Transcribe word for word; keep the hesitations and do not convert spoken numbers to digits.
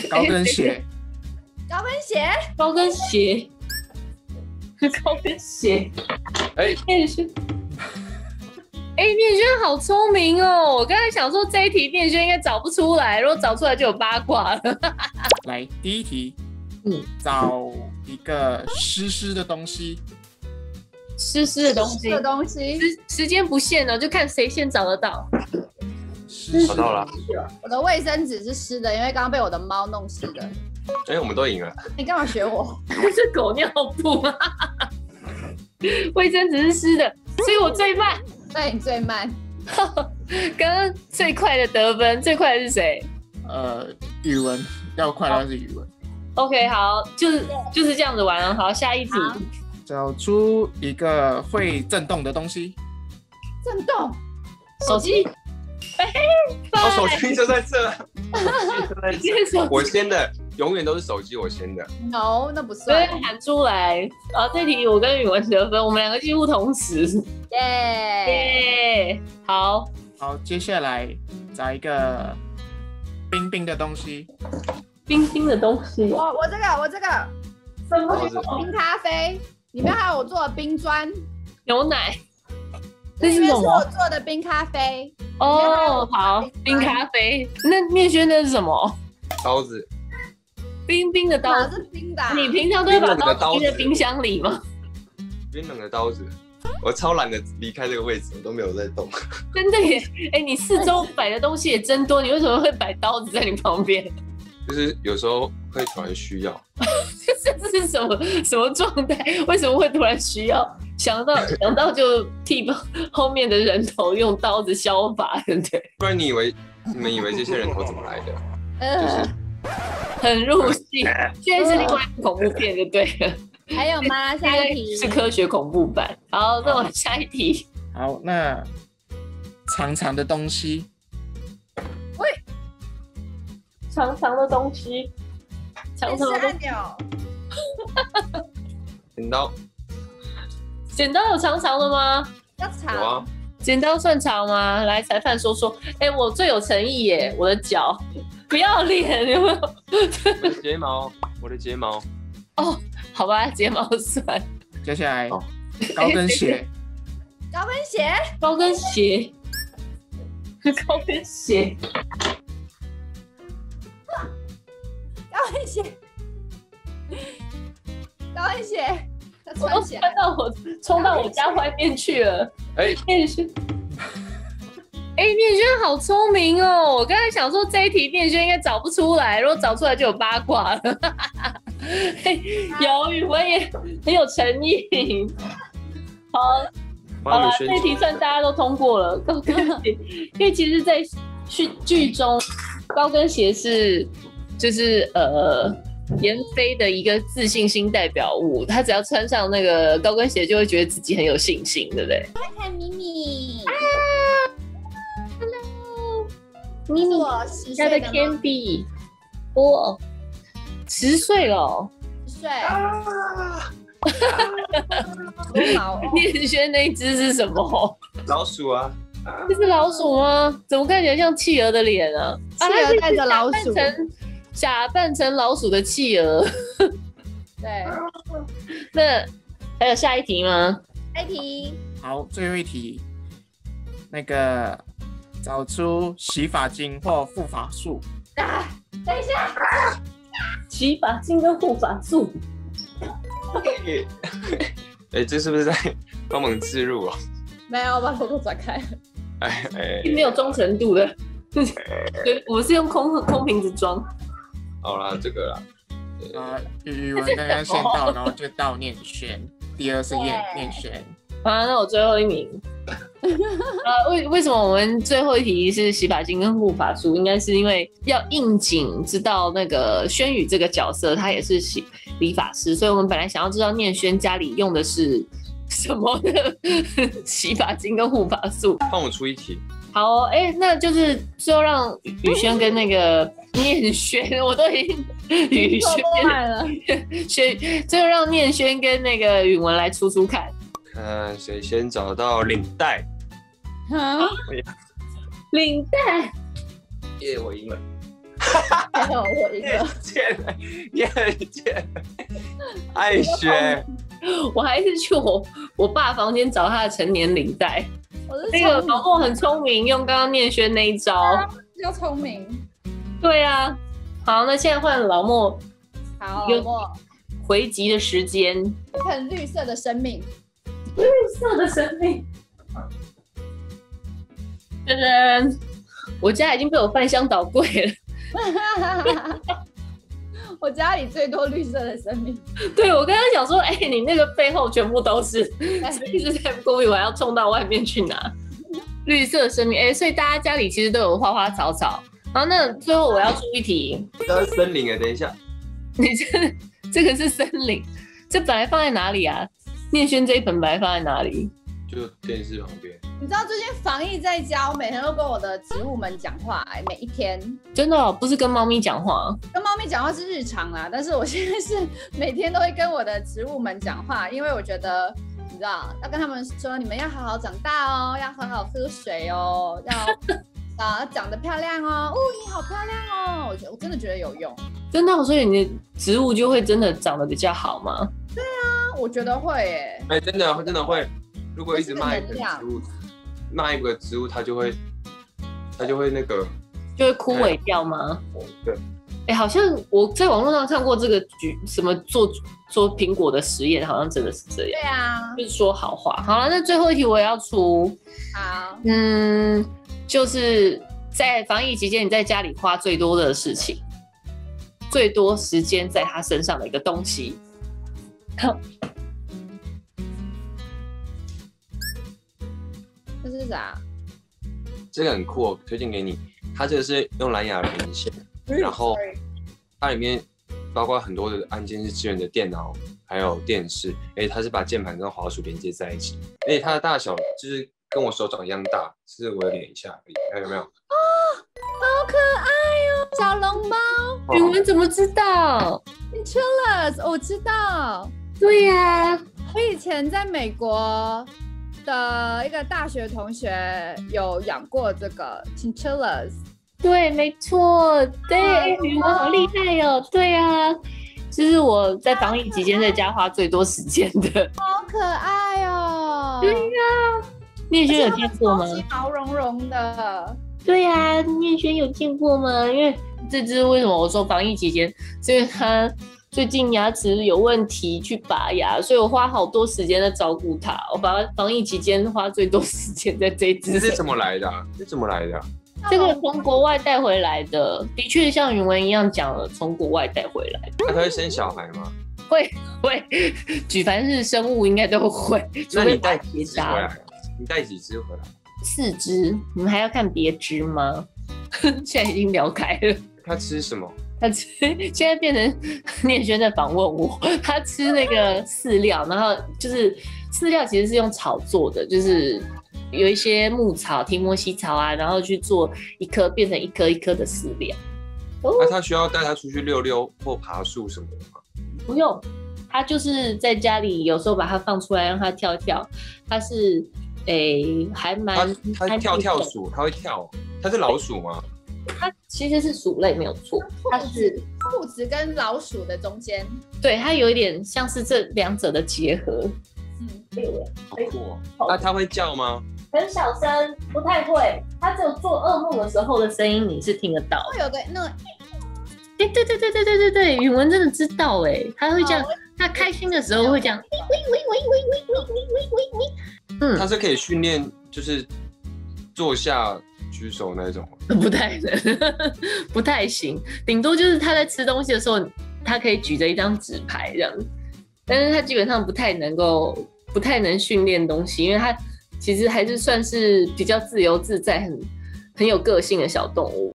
高跟鞋， 高跟鞋， 高跟鞋，高跟鞋。 哎， 念轩，哎，念轩好聪明哦！我刚才想说这一题念轩应该找不出来，如果找出来就有八卦了。 来，第一题， 嗯， 找一个湿湿的东西， 湿湿的东西， 的东西， 时时间不限哦，就看谁先找得到。 湿找到了。 我的卫生纸是湿的，因为刚刚被我的猫弄湿的。 哎，我们都赢了。 你干嘛学我？ 是狗尿布吗？卫生纸是湿的，所以我最慢。 对，你最慢。 刚刚最快的得分，最快的是谁？ 呃，语文要快的话是语文。 OK， 好，就是就是这样子玩哦。好，下一题， 找出一个会震动的东西， 震动， 手机。 我手机就在这， 手我先的，永远都是手机我先的。 No， 那不所以算。 喊出来。好，这题我跟宇文得分，我们两个几乎同时。 耶！ 耶，好， 好，接下来找一个冰冰的东西， 冰冰的东西。 我我这个我这个什么？ 冰咖啡，里面还有我做的冰砖， 牛奶。这里面是是什么我？做的冰咖啡。 哦，好，冰咖啡。那念轩那是什么？ 刀子， 冰冰的刀哪子。 是冰的啊？ 你平常都会把刀子冰在冰箱里吗？ 冰冷的刀子。我超懒得离开这个位置，我都没有在动。 真的耶！哎，你四周摆的东西也真多，你为什么会摆刀子在你旁边？ 就是有时候会突然需要。 这是什么什么状态？为什么会突然需要想到想到就替后面的人头用刀子削法，对不对？ 不然你以为你们以为这些人头怎么来的？就是很入戏。现在是另外一部恐怖片，就对了。 还有吗？下一题是科学恐怖版。好，那我们下一题。 好，那长长的东西， 喂， 长长的东西，长长的按钮， 剪刀。 剪刀有长长的吗？ 要有长。 啊。 剪刀算长吗？来，裁判说说。哎、欸，我最有诚意耶，我的脚，不要脸，有没有？ 我的睫毛，我的睫毛。 哦，好吧，睫毛算。 接下来高跟鞋， 高跟鞋， 高跟鞋，高跟鞋， 高跟鞋，高跟鞋，它我都穿起来。 穿到我冲到我家外面去了。 哎， 念轩，哎，念轩好聪明哦！我刚才想说这一题念轩应该找不出来，如果找出来就有八卦了。有语文也很有诚意。好，好了，这题算大家都通过了。高跟鞋，因为其实，在剧剧中，高跟鞋是就是呃妍霏的一个自信心代表物。她只要穿上那个高跟鞋，就会觉得自己很有信心，对不对？ 看看咪咪啊 ，Hello， 咪咪， 我十家的岁的 Candy， 哇，十岁了、哦。 十岁。 啊！ 毛念轩那一只是什么？ 老鼠啊！ 这是老鼠吗？怎么看起来像企鹅的脸啊？ 企鹅带着老鼠， 假扮成老鼠的企鹅。 对。 那还有下一题吗？ 下一题。 好，最后一题，那个找出洗发精或护发素。 啊，等一下。 洗发精跟护发素。 哎，这是不是在帮忙置入啊？ 没有，我把头都转开了。 哎哎， 没有忠诚度的。对，我是用空空瓶子装。 好啦，这个啦。 啊，语文刚刚先到，然后就到念轩，第二是念念轩。 啊，那我最后一名。呃，为为什么我们最后一题是洗发精跟护发素？应该是因为要应景知道那个轩宇这个角色，他也是洗理发师，所以我们本来想要知道念轩家里用的是什么的洗发精跟护发素。 帮我出一题。 好、哦，哎、欸，那就是最后让宇轩跟那个念轩，我都已经宇轩了， 轩，最后让念轩跟那个允文来出出看。 看谁先找到领带。 啊， 领带， 耶，我赢了。 还有我一你很个， 贱，你很贱，爱学。 我还是去我我爸房间找他的成年领带。 我是那个聪老莫很聪明，用刚刚念轩那一招。 明，比较聪明。 对啊，好，那现在换老莫好， 有我回击的时间。 一盆绿色的生命。 绿色的生命。噔噔，我家已经被我翻箱倒柜了。 我家里最多绿色的生命。 对，我跟他讲说，哎、欸，你那个背后全部都是，所以一直在不够，我还要冲到外面去拿绿色生命。哎、欸，所以大家家里其实都有花花草草。然后那最后我要出一题， 这是森林哎，等一下， 你这这个是森林，这本来放在哪里啊？念轩这一本本来放在哪里？ 就电视旁边。 你知道最近防疫在家，我每天都跟我的植物们讲话、欸，每一天。 真的、哦、不是跟猫咪讲话， 跟猫咪讲话是日常啦，但是我现在是每天都会跟我的植物们讲话，因为我觉得你知道要跟他们说，你们要好好长大哦，要好好喝水哦，要啊长得漂亮哦，哦你好漂亮哦，我觉得我真的觉得有用。 真的、哦，所以你的植物就会真的长得比较好吗？ 对啊，我觉得会耶。 哎、欸，真的真的会，如果一直骂一个植物，骂一个植物，它就会它就会那个就会枯萎掉吗？ 对。 哎、欸，好像我在网络上看过这个举什么做做苹果的实验，好像真的是这样。 对啊， 就是说好话。好了，那最后一题我也要出。 好， 嗯，就是在防疫期间，你在家里花最多的事情，最多时间在他身上的一个东西。 这是啥？ 这个很酷、哦，推荐给你。它这个是用蓝牙连线，然后它里面包括很多的按键是支援的电脑，还有电视。哎，它是把键盘跟滑鼠连接在一起，而且它的大小就是跟我手掌一样大，是我的脸一下而已。看有没有？ 哦，好可爱哦，小笼包。 宇文怎么知道 ？Chinchillas， 我知道。 对呀、啊， 我以前在美国的一个大学同学有养过这个 Chinchillas。 对，没错，对，宇文好厉害哦。对啊，这是我在防疫期间在家花最多时间的。 好可爱哦。 对呀、啊，念轩有见过吗？ 毛茸茸的。 对呀、啊，念轩有见过吗？因为这只为什么我说防疫期间，是因为它最近牙齿有问题去拔牙，所以我花好多时间在照顾它。我把防疫期间花最多时间在这一只。 这是怎么来的、啊？这是怎么来的、啊？ 这个从国外带回来的，的确像云文一样讲了，从国外带回来的。 那、啊、它会生小孩吗？ 会会，举凡是生物应该都会。 那你带几只回来？你带几只回来？ 四只。你们还要看别只吗？现在已经聊开了。 它吃什么？ 他吃，现在变成念轩在访问我。他吃那个饲料，然后就是饲料其实是用草做的，就是有一些牧草、提摩西草啊，然后去做一颗变成一颗一颗的饲料。 那、啊、他需要带他出去溜溜或爬树什么的吗？ 不用，他就是在家里有时候把它放出来让它跳跳。他是诶、欸、还蛮他他跳跳鼠，他会跳，他是老鼠吗？ 它其实是鼠类没有错，它是兔子跟老鼠的中间， 对，它有一点像是这两者的结合。 嗯， 好酷哦。那它会叫吗？ 很小声，不太会。它只有做噩梦的时候的声音你是听得到。 会有个那个， 哎、欸，对对对对对对对，宇文真的知道哎，他会这样，他开心的时候会这样，喂喂喂喂喂喂喂喂喂喂。嗯， 它是可以训练，就是坐下。举手那种不太能，不太行，顶多就是他在吃东西的时候，他可以举着一张纸牌这样，但是他基本上不太能够，不太能训练东西，因为他其实还是算是比较自由自在、很很有个性的小动物。